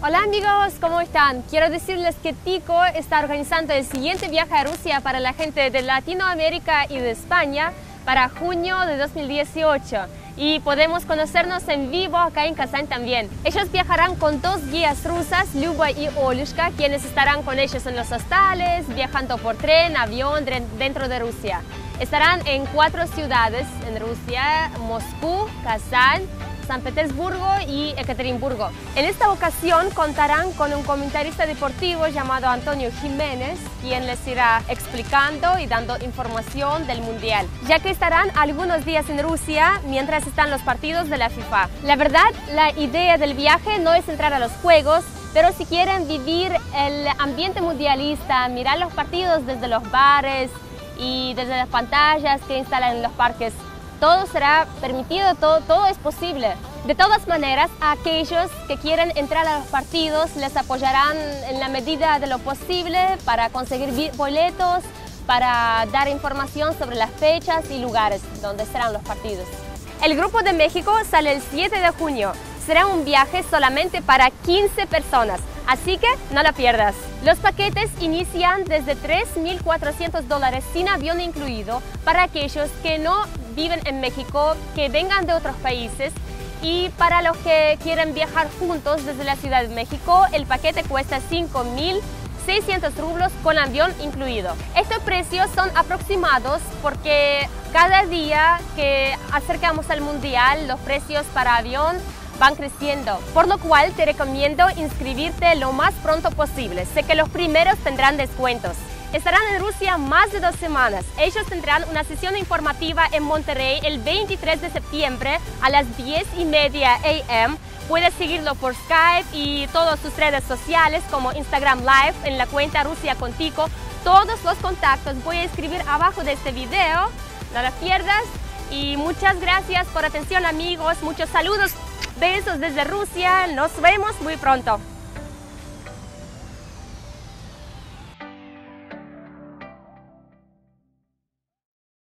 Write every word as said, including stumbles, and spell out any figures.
Hola amigos, ¿cómo están? Quiero decirles que Tico está organizando el siguiente viaje a Rusia para la gente de Latinoamérica y de España para junio de dos mil dieciocho. Y podemos conocernos en vivo acá en Kazán también. Ellos viajarán con dos guías rusas, Luba y Olushka, quienes estarán con ellos en los hostales, viajando por tren, avión dentro de Rusia. Estarán en cuatro ciudades en Rusia: Moscú, Kazán, San Petersburgo y Ekaterimburgo. En esta ocasión contarán con un comentarista deportivo llamado Antonio Jiménez, quien les irá explicando y dando información del Mundial, ya que estarán algunos días en Rusia mientras están los partidos de la FIFA. La verdad, la idea del viaje no es entrar a los juegos, pero si quieren vivir el ambiente mundialista, mirar los partidos desde los bares y desde las pantallas que instalan en los parques, todo será permitido, todo, todo es posible. De todas maneras, a aquellos que quieren entrar a los partidos les apoyarán en la medida de lo posible para conseguir boletos, para dar información sobre las fechas y lugares donde serán los partidos. El Grupo de México sale el siete de junio. Será un viaje solamente para quince personas, así que no la pierdas. Los paquetes inician desde tres mil cuatrocientos dólares sin avión incluido para aquellos que no viven en México, que vengan de otros países, y para los que quieren viajar juntos desde la Ciudad de México, el paquete cuesta cinco mil seiscientos rublos con avión incluido. Estos precios son aproximados porque cada día que acercamos al Mundial, los precios para avión van creciendo, por lo cual te recomiendo inscribirte lo más pronto posible. Sé que los primeros tendrán descuentos. Estarán en Rusia más de dos semanas. Ellos tendrán una sesión informativa en Monterrey el veintitrés de septiembre a las diez y media a m Puedes seguirlo por Skype y todas sus redes sociales como Instagram Live en la cuenta Rusia con Tico. Todos los contactos voy a escribir abajo de este video. No la pierdas y muchas gracias por atención amigos. Muchos saludos, besos desde Rusia. Nos vemos muy pronto.